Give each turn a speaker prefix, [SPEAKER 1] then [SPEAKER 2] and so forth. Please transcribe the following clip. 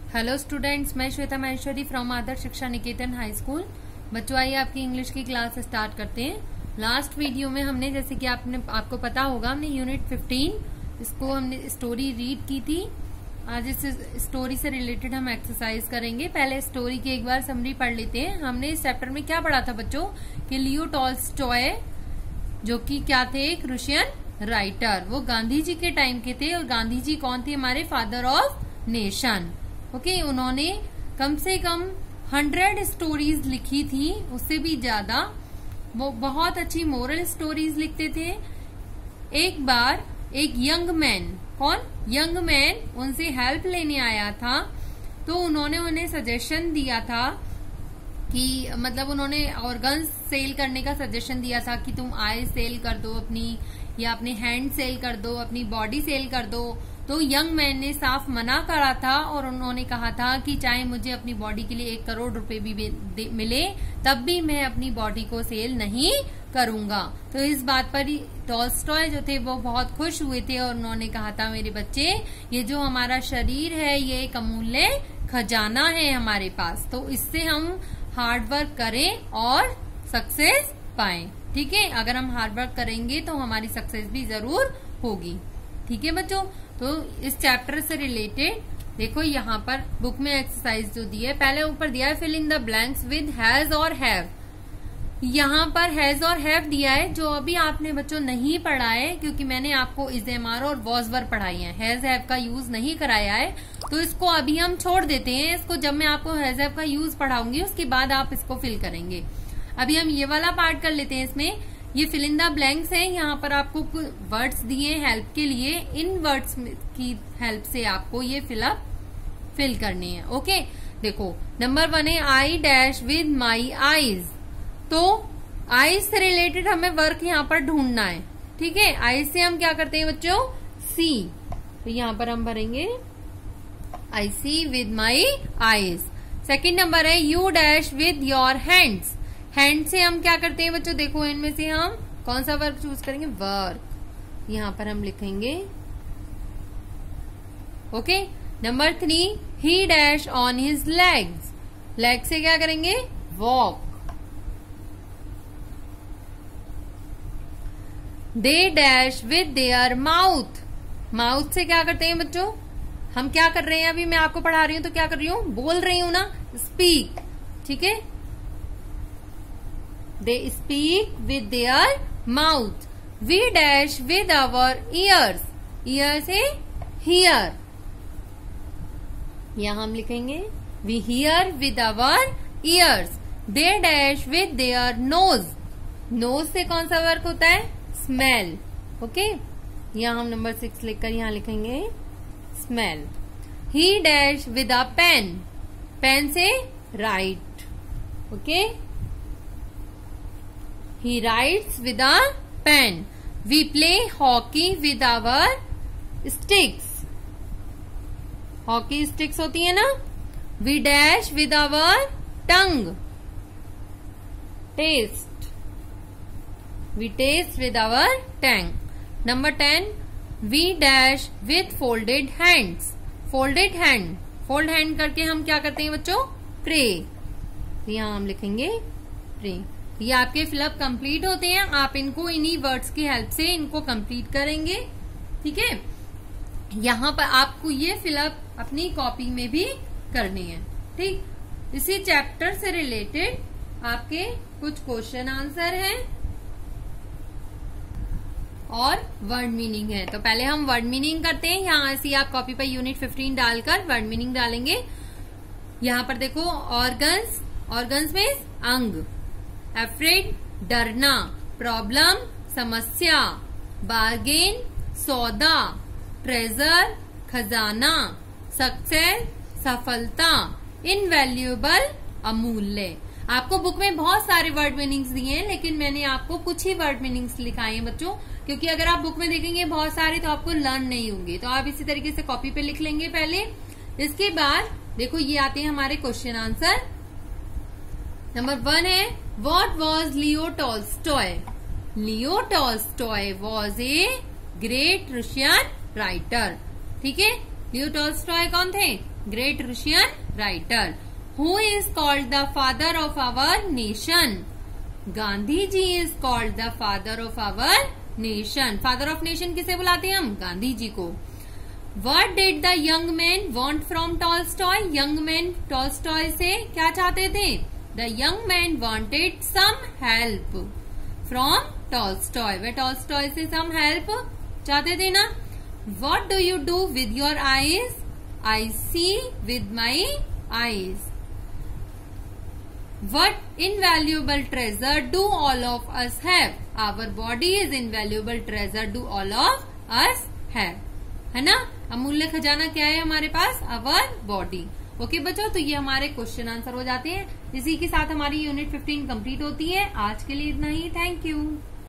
[SPEAKER 1] Hello students, मैं Shweta Maheshwari from आदर्श शिक्षा निकेतन high school. बच्चों, आइए आपकी इंग्लिश की क्लास स्टार्ट करते हैं। लास्ट वीडियो में हमने, जैसे कि आपको पता होगा, हमने यूनिट 15 इसको हमने स्टोरी रीड की थी। आज इस स्टोरी से रिलेटेड हम एक्सरसाइज करेंगे। पहले स्टोरी की एक बार समरी पढ़ लेते हैं। हमने इस चैप्टर में क्या पढ़ा था बच्चों कि लियो टॉल्स्टॉय, जो कि क्या थे, एक रूसियन राइटर, वो गांधी जी के टाइम के थे। और गांधी जी कौन थे? हमारे फादर ऑफ नेशन। ओके, उन्होंने कम से कम 100 स्टोरीज लिखी थी, उससे भी ज्यादा। वो बहुत अच्छी मोरल स्टोरीज लिखते थे। एक बार एक यंग मैन, कौन यंग मैन, उनसे हेल्प लेने आया था। तो उन्होंने उन्हें सजेशन दिया था कि मतलब उन्होंने ऑर्गन्स सेल करने का सजेशन दिया था कि तुम आई सेल कर दो अपनी, या अपने हैंड सेल कर दो, अपनी बॉडी सेल कर दो। तो यंग मैन ने साफ मना करा था और उन्होंने कहा था कि चाहे मुझे अपनी बॉडी के लिए 1 करोड़ रुपए भी मिले, तब भी मैं अपनी बॉडी को सेल नहीं करूंगा। तो इस बात पर टॉल्स्टॉय जो थे वो बहुत खुश हुए थे और उन्होंने कहा था, मेरे बच्चे, ये जो हमारा शरीर है ये एक अमूल्य खजाना है हमारे पास, तो इससे हम हार्ड वर्क करें और सक्सेस पाएं। ठीक है, अगर हम हार्ड वर्क करेंगे तो हमारी सक्सेस भी जरूर होगी। ठीक है बच्चों, तो इस चैप्टर से रिलेटेड देखो, यहाँ पर बुक में एक्सरसाइज जो दी है, पहले ऊपर दिया है fill in the blanks with has और हैव। यहाँ पर हैज और हैव दिया है, जो अभी आपने बच्चों नहीं पढ़ा है, क्योंकि मैंने आपको इज़ेमार और वॉज वर पढ़ाई है, हैज हैव का यूज नहीं कराया है। तो इसको अभी हम छोड़ देते हैं। इसको जब मैं आपको हैज हैव का यूज पढ़ाऊंगी उसके बाद आप इसको फिल करेंगे। अभी हम ये वाला पार्ट कर लेते हैं। इसमें ये फिल इन द ब्लैंक्स है, यहाँ पर आपको कुछ वर्ड्स दिए हेल्प के लिए। इन वर्ड्स की हेल्प से आपको ये फिल करनी है। ओके, देखो नंबर 1 है I dash with my eyes. तो आईज से रिलेटेड हमें वर्क यहाँ पर ढूंढना है। ठीक है, आईज से हम क्या करते हैं बच्चों? सी। तो यहाँ पर हम भरेंगे I see with my eyes. Second number है you dash with your hands. Hand से हम क्या करते हैं बच्चों? देखो इनमें से हम कौन सा वर्क चूज करेंगे? वर्क। यहां पर हम लिखेंगे। Okay, number 3 he dash on his legs. Leg से क्या करेंगे? Walk. They dash with their mouth. Mouth से क्या करते हैं बच्चों? हम क्या कर रहे हैं? अभी मैं आपको पढ़ा रही हूं तो क्या कर रही हूं? बोल रही हूं ना, स्पीक। ठीक है, they speak with their mouth. We dash with our ears. ear से hear. यहाँ हम लिखेंगे we hear with our ears. They dash with their nose. nose से कौन सा वर्क होता है? smell. ओके, यहाँ हम नंबर 6 लिखकर यहाँ लिखेंगे smell. He dash with a pen. pen से write. Okay, he writes with a pen. We play hockey with our sticks. hockey sticks होती है ना? We dash with our tongue. taste. we taste with our tongue. Number 10 we dash with folded hands. folded hand. fold hand करके हम क्या करते हैं बच्चों? pray. यहाँ हम लिखेंगे pray. ये आपके फिलअप कंप्लीट होते हैं। आप इनको इन्हीं वर्ड्स की हेल्प से इनको कंप्लीट करेंगे। ठीक है, यहाँ पर आपको ये फिलअप अपनी कॉपी में भी करनी है। ठीक, इसी चैप्टर से रिलेटेड आपके कुछ क्वेश्चन आंसर हैं और वर्ड मीनिंग है। तो पहले हम वर्ड मीनिंग करते हैं। यहाँ ऐसी आप कॉपी पर यूनिट 15 डालकर वर्ड मीनिंग डालेंगे। यहाँ पर देखो, ऑर्गन्स, ऑर्गन्स में अंग, अफ्रेड डरना, प्रॉब्लम समस्या, बार्गेन सौदा, ट्रेजर खजाना, सक्सेस सफलता, इनवैल्यूएबल अमूल्य। आपको बुक में बहुत सारे वर्ड मीनिंग्स दिए हैं, लेकिन मैंने आपको कुछ ही वर्ड मीनिंग्स लिखाए हैं बच्चों, क्योंकि अगर आप बुक में देखेंगे बहुत सारे तो आपको लर्न नहीं होंगे। तो आप इसी तरीके से कॉपी पे लिख लेंगे पहले। इसके बाद देखो ये आते हैं हमारे क्वेश्चन आंसर। नंबर 1 है What was Leo Tolstoy? Leo Tolstoy was a great Russian writer. ठीक है, लियो टॉल्स्टॉय कौन थे? Great Russian writer. Who is called the father of our nation? Gandhi ji is called the father of our nation. Father of nation किसे बुलाते हैं हम? गांधी जी को। What did the young man want from Tolstoy? Young man Tolstoy से क्या चाहते थे? The young man wanted some help from Tolstoy। Way Tolstoy से some help चाहते थे ना। What do you do with your eyes? I see with my eyes। What invaluable treasure do all of us have? Our body is invaluable treasure do all of us have। है ना, अमूल्य खजाना क्या है हमारे पास? Our body. ओके बच्चों, तो ये हमारे क्वेश्चन आंसर हो जाते हैं। इसी के साथ हमारी यूनिट 15 कंप्लीट होती है। आज के लिए इतना ही। Thank you.